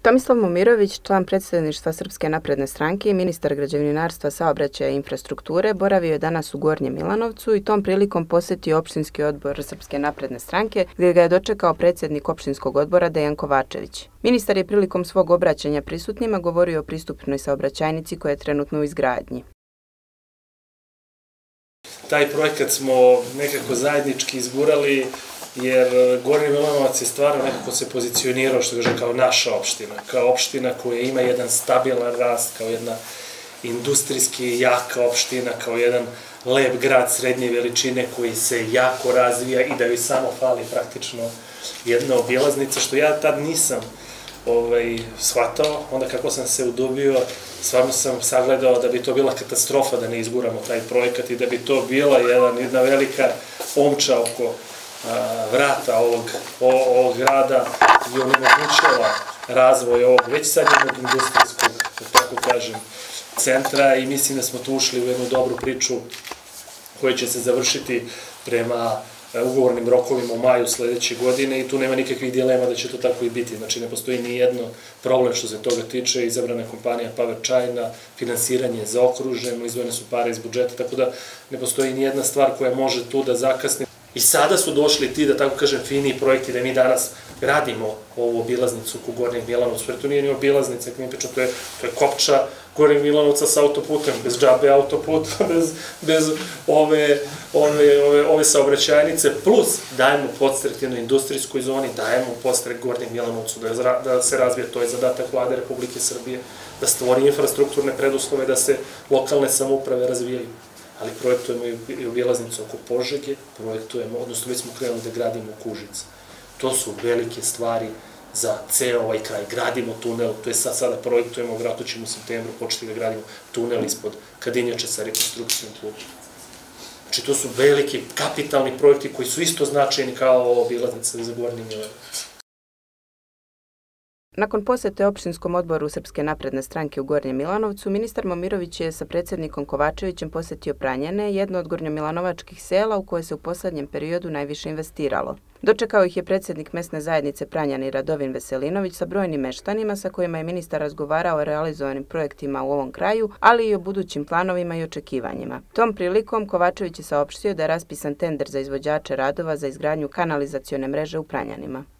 Tomislav Momirović, član predsjedništva Srpske napredne stranke i ministar građevinarstva, saobraćaja i infrastrukture, boravio je danas u Gornjem Milanovcu i tom prilikom posjetio opštinski odbor Srpske napredne stranke, gdje ga je dočekao predsjednik opštinskog odbora Dejan Kovačević. Ministar je prilikom svog obraćanja prisutnima govorio o pristupnoj saobraćajnici koja je trenutno u izgradnji. Taj projekat smo nekako zajednički izgurali, jer Gornji Milanovac je stvarno nekako se pozicionirao, što kaže, kao naša opština, kao opština koja ima jedan stabilan rast, kao jedna industrijski jaka opština, kao jedan lep grad srednje veličine koji se jako razvija i da joj samo fali praktično jedna obilaznica, što ja tad nisam shvatao. Onda kako sam se udubio, stvarno sam sagledao da bi to bila katastrofa da ne izguramo taj projekat i da bi to bila jedna velika omča oko vrata ovog grada i onemogućava razvoj ovog već sad jednog industrijskog, tako kažem, centra, i mislim da smo tu ušli u jednu dobru priču koja će se završiti prema ugovornim rokovima u maju sledeće godine i tu nema nikakvih dilema da će to tako i biti. Znači, ne postoji ni jedno problem što se toga tiče. Izabrana je kompanija Power China, finansiranje je zaokruženo, izdvojene su pare iz budžeta, tako da ne postoji ni jedna stvar koja može tu da zakasni. I sada su došli ti, da tako kažem, finiji projekti da mi danas gradimo ovu obilaznicu oko Gornjeg Milanovca. Jer to nije ni obilaznica, kako mi pričam, to je kopča Gornjeg Milanovca sa autoputem, bez džabe autoputa, bez ove saobraćajnice, plus dajemo podstrek jednoj industrijskoj zoni, dajemo podstrek Gornjeg Milanovcu da se razvije. To je zadatak Vlade Republike Srbije, da stvori infrastrukturne preduslove, da se lokalne samouprave razvijaju. Ali projektujemo i obilaznicu oko Požege, projektujemo, odnosno već smo krenuli da gradimo Kužica. To su velike stvari za ceo ovaj kraj. Gradimo tunel, to je sada projektujemo, vratno ćemo u septembru početi da gradimo tunel ispod Kadinjače sa rekonstrukcijom puta. Znači, to su veliki kapitalni projekti koji su isto značajni kao obilaznica za Gornji Milanovac. Nakon posete opštinskom odboru Srpske napredne stranke u Gornjem Milanovcu, ministar Momirović je sa predsjednikom Kovačevićem posjetio Pranjane, jedno od gornjomilanovačkih sela u koje se u poslednjem periodu najviše investiralo. Dočekao ih je predsjednik mesne zajednice Pranjane Radovin Veselinović sa brojnim meštanima sa kojima je ministar razgovarao o realizovanim projektima u ovom kraju, ali i o budućim planovima i očekivanjima. Tom prilikom Kovačević je saopštio da je raspisan tender za izvođače radova za izgradnju kanalizacione mreže u Pranjanima.